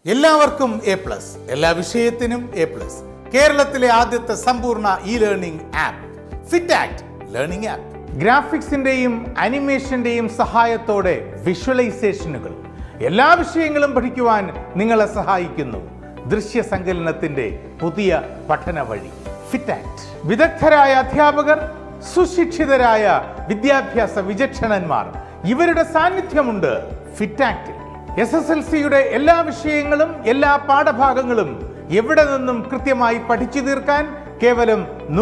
എല്ലാവർക്കും A plus, എല്ലാ വിഷയത്തിനും എ പ്ലസ്. കേരളത്തിലെ ആദ്യത്തെ സമ്പൂർണ്ണ e learning app Fitact learning app. ഗ്രാഫിക്സിന്റെയും അനിമേഷന്റെയും സഹായത്തോടെ വിഷ്വലൈസേഷനുകൾ എല്ലാ വിഷയങ്ങളും പഠിക്കുവാൻ നിങ്ങളെ സഹായിക്കുന്നു. ദൃശ്യസങ്കലനത്തിന്റെ പുതിയ പഠന വഴി ഫിറ്റാക്ട്. വിദഗ്ധരായ അധ്യാപകർ, സുശിക്ഷിതരായ വിദ്യാഭ്യാസ വിചക്ഷണന്മാർ, ഇവരുടെ സാന്നിധ്യമുണ്ട് ഫിറ്റാക്ടിൽ. SSLCയുടെ എല്ലാ വിഷയങ്ങളും എല്ലാ പാഠഭാഗങ്ങളും എവിടെ നിന്നും കൃത്യമായി പഠിച്ചു തീർക്കാൻ കേവലം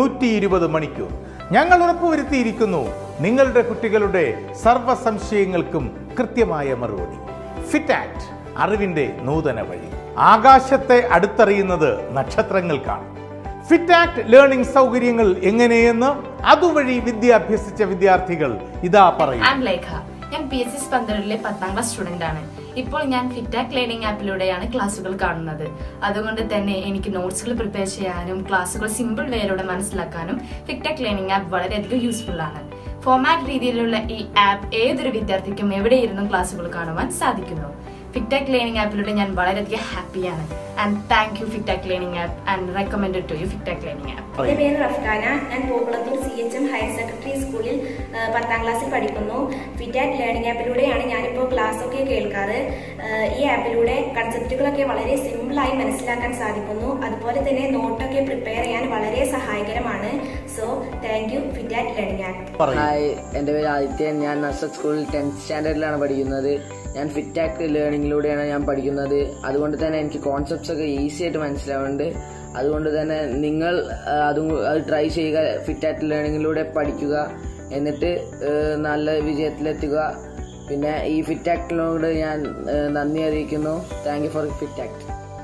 120 മണിക്കൂർ. ഞങ്ങൾ ഉറപ്പുവരുത്തിയിരിക്കുന്നു നിങ്ങളുടെ കുട്ടികളുടെ സർവ്വ സംശയങ്ങൾക്കും കൃത്യമായ മറുപടി. ഫിറ്റാക്ട്, അറിവിന്റെ നൂതന വഴി. ആകാശത്തെ അടുത്തറിയുന്നത് നക്ഷത്രങ്ങൾക്കാണ്. ഫിറ്റാക്ട് ലേണിംഗ് സൗകര്യങ്ങൾ എങ്ങനെയെന്ന് അതുവഴി വിദ്യ അഭ്യസിച്ച വിദ്യാർത്ഥികൾ ഇതാ പറയും. ഞാൻ PSC സ്പന്ദനത്തിലെ 10ാം ക്ലാസ് സ്റ്റുഡന്റ് ആണ്. ഇപ്പോൾ ഞാൻ ഫിറ്റാക്ട് ലേണിംഗ് ആപ്പിലൂടെയാണ് ക്ലാസ്സുകൾ കാണുന്നത്. അതുകൊണ്ട് തന്നെ എനിക്ക് നോട്ട്സുകൾ പ്രിപ്പയർ ചെയ്യാനും ക്ലാസ്സുകൾ സിമ്പിൾ വേയിലൂടെ മനസ്സിലാക്കാനും ഫിറ്റാക്ട് ലേണിംഗ് ആപ്പ് വളരെയധികം യൂസ്ഫുൾ ആണ്. ഫോർമാറ്റ് രീതിയിലുള്ള ഈ ആപ്പ് ഏതൊരു വിദ്യാർത്ഥിക്കും എവിടെയിരുന്നും ക്ലാസ്സുകൾ കാണുവാൻ സാധിക്കുന്നു. ഫിറ്റാക്ട് ലേണിംഗ് ആപ്പിലൂടെ ഞാൻ വളരെയധികം ഹാപ്പിയാണ്. And thank you Fitact learning app and recommended to you Fitact learning app. എൻ്റെ പേര് റഫ്കാന. ഞാൻ പൂക്കുളത്തൂർ CHM ഹയർ സെക്കൻഡറി സ്കൂളിൽ 10ാം ക്ലാസ്സിൽ പഠിക്കുന്നു. ഫിറ്റാക്ട് ലേണിംഗ് ആപ്പിലൂടെയാണ് ഞാനിപ്പോൾ ക്ലാസ്സൊക്കെ കേൾക്കാറ്. ഈ ആപ്പിലൂടെ കൺസെപ്റ്റുകളൊക്കെ വളരെ സിമ്പിളായി മനസ്സിലാക്കാൻ സാധിക്കുന്നു. അതുപോലെ തന്നെ നോട്ടൊക്കെ പ്രിപ്പയർ ചെയ്യാൻ വളരെ സഹായകരമാണ്. So thank you Fitact learning app. Hi, എൻ്റെ പേര് ആദിത്യൻ. ഞാൻ നഴ്സറി സ്കൂളിൽ 10th സ്റ്റാൻഡേർഡിലാണ് പഠിക്കുന്നത്. ഞാൻ ഫിറ്റാക്ട് ലേണിങ്ങിലൂടെയാണ് ഞാൻ പഠിക്കുന്നത്. അതുകൊണ്ട് തന്നെ എനിക്ക് കോൺസെപ്റ്റ്സ് ഒക്കെ ഈസി ആയിട്ട് മനസ്സിലാവുന്നുണ്ട്. അതുകൊണ്ട് തന്നെ നിങ്ങൾ അത് ട്രൈ ചെയ്യുക, ഫിറ്റാക്ട് ലേണിങ്ങിലൂടെ പഠിക്കുക, എന്നിട്ട് നല്ല വിജയത്തിലെത്തുക. പിന്നെ ഈ ഫിറ്റാക്ടിനോട് ഞാൻ നന്ദി അറിയിക്കുന്നു. Thank you for Fitact.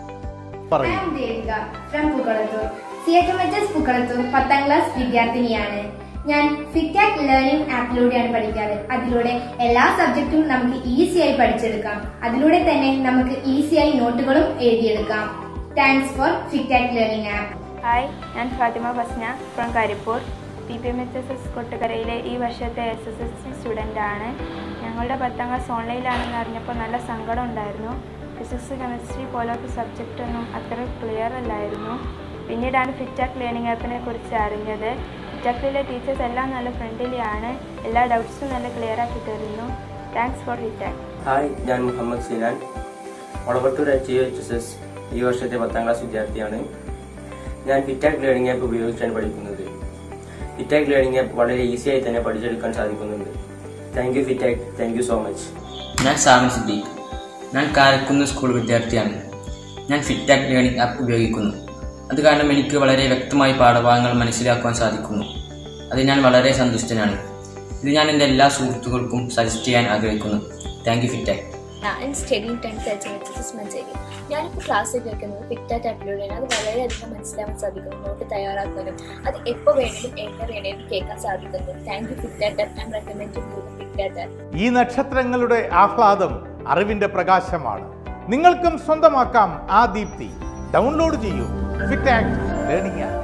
CHMHS Pookkalathur 10ാം ക്ലാസ് വിദ്യാർത്ഥിനിയാണ്. ഞാൻ ഫിറ്റാക്ട് ലേണിംഗ് ആപ്പിലൂടെയാണ് പഠിക്കാറ്. അതിലൂടെ എല്ലാ സബ്ജക്റ്റും നമുക്ക് ഈസിയായി പഠിച്ചെടുക്കാം. അതിലൂടെ തന്നെ നമുക്ക് ഈസിയായി നോട്ടുകളും എഴുതിയെടുക്കാം. Thanks for Fitact learning app. Hi, ഞാൻ ഫാത്തിമ ഫസ്ന ഫ്രം കരിപ്പൂർ. PPMHSS കൊട്ടുകരയിലെ ഈ വർഷത്തെ SSLC സ്റ്റുഡൻ്റ് ആണ്. ഞങ്ങളുടെ 10ാം ക്ലാസ് ഓൺലൈനിലാണെന്ന് അറിഞ്ഞപ്പോൾ നല്ല സങ്കടം ഉണ്ടായിരുന്നു. ഫിസിക്സ്, കെമിസ്ട്രി പോലത്തെ സബ്ജക്റ്റൊന്നും അത്ര ക്ലിയർ അല്ലായിരുന്നു. പിന്നീടാണ് ഫിറ്റാക്ട് ലേണിംഗ് ആപ്പിനെ കുറിച്ച് അറിഞ്ഞത്. ഫിറ്റാക്ടിലെ ടീച്ചേഴ്സ് എല്ലാം നല്ല ഫ്രണ്ട്ലി ആണ്. എല്ലാ ഡൗട്ട്സും നല്ല ക്ലിയർ ആക്കി തരുന്നു. Thanks for ഫിറ്റാക്ട്. ഹായ്, ഞാൻ മുഹമ്മദ് സിനാൻ. ഒളവട്ടൂർ HSS ഈ വർഷത്തെ 10ാം ക്ലാസ് വിദ്യാർത്ഥിയാണ്. ഞാൻ ഫിറ്റാക്ട് ലേണിംഗ് ആപ്പ് ഉപയോഗിച്ചാണ് പഠിക്കുന്നത്. ഫിറ്റാക്ട് ലേണിംഗ് ആപ്പ് വളരെ ഈസിയായി തന്നെ പഠിച്ചെടുക്കാൻ സാധിക്കുന്നുണ്ട്. Thank you Fitact, thank you so much. ഞാൻ സാമി സിദ്ദീഖ്. ഞാൻ കാരക്കുന്ന് സ്കൂൾ വിദ്യാർത്ഥിയാണ്. ഞാൻ ഫിറ്റാക്ട് ലേണിംഗ് ആപ്പ് ഉപയോഗിക്കുന്നു. അത് കാരണം എനിക്ക് വളരെ വ്യക്തമായി പാഠഭാഗങ്ങൾ മനസ്സിലാക്കുവാൻ സാധിക്കുന്നു. അത് ഞാൻ വളരെ സന്തുഷ്ടനാണ്. ഇത് ഞാൻ എൻ്റെ എല്ലാ സുഹൃത്തുക്കൾക്കും സജസ്റ്റ് ചെയ്യാൻ ആഗ്രഹിക്കുന്നു. Thank you Fitact. ഞാൻ സ്റ്റഡിങ് 10th HSS മഞ്ചേരി. ഞാനിപ്പോൾ ക്ലാസ്സിൽ കേൾക്കുന്നത് ഫിറ്റാക്ട് ആപ്പിലൂടെയാണ്. അത് വളരെയധികം മനസ്സിലാക്കാൻ സാധിക്കുന്നു. നോട്ട് തയ്യാറാക്കാനും അത് എപ്പോൾ വേണമെങ്കിലും എങ്ങനെ വേണമെങ്കിലും കേൾക്കാൻ സാധിക്കുന്നു. Thank you Fitact app. ഞാൻ റെക്കമെൻഡ് ചെയ്യുന്നു ഫിറ്റാക്ട് ആപ്പ്. ഈ നക്ഷത്രങ്ങളുടെ ആഹ്ലാദം അറിവിന്റെ പ്രകാശമാണ്. നിങ്ങൾക്കും സ്വന്തമാക്കാം ആ ദീപ്തി. ഡൗൺലോഡ് ചെയ്യൂ ഫിറ്റാക്ട് ലേണിംഗ് ആപ്പ്.